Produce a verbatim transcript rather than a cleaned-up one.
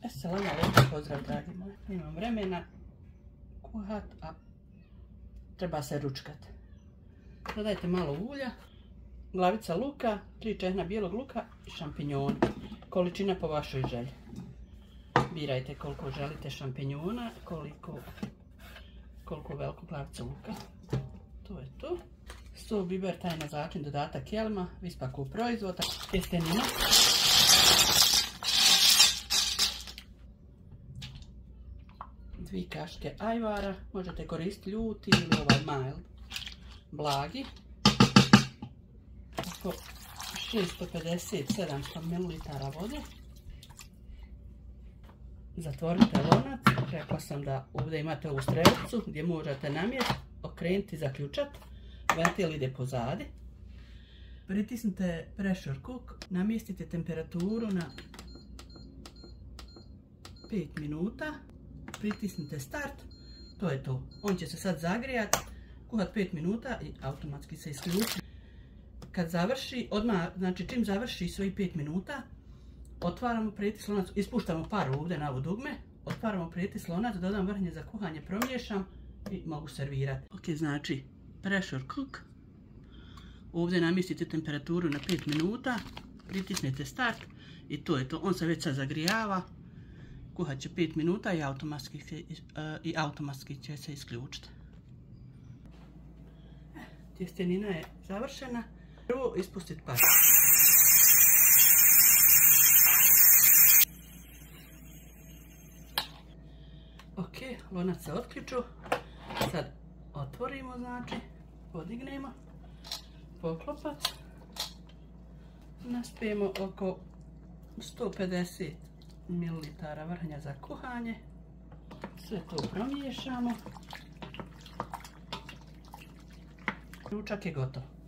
Assalamu alaikum, pozdrav dragi moji. Imam vremena kuhat, a treba se ručkat. Dodajte malo ulja, glavica luka, tri čehna bijelog luka i šampinjoni. Količina po vašoj želji. Birajte koliko želite šampinjona, koliko, koliko veliku glavicu luka. To je to. Sto biber taj na začin, dodatak jelma, vispaku proizvoda, tjestenina. Dvi kaške ajvara, možete koristiti ljuti ili ovaj mild, blagi. Oko šesto pedeset do sedamsto mililitara vode. Zatvorite lonac, rekla sam da ovdje imate ovu strelicu gdje možete namjestiti, okrenuti i zaključati. Ventil ide pozadi. Pritisnite pressure cook, namjestite temperaturu na pet minuta. Pritisnite start, to je to. On će se sad zagrijati, kuhat pet minuta i automatski se isključi. Kad završi, odmah, znači čim završi svojih pet minuta, otvaramo prijetis lonac, ispuštamo par ovdje na ovo dugme, otvaramo prijetis lonac, dodam vrhnje za kuhanje, promiješam i mogu servirati. Ok, znači pressure cook, ovdje namjestite temperaturu na pet minuta, pritisnete start i to je to. On se već sad zagrijava. Kuhat će pet minuta i automatski, i automatski će se isključiti. Tjestenina je završena. Prvo ispustiti par. Ok, lonac se otključu. Sad otvorimo, znači, podignemo, poklopac. Naspijemo oko sto pedeset mililitara vrhnja za kuhanje. Sve to promiješamo. Ručak je gotov.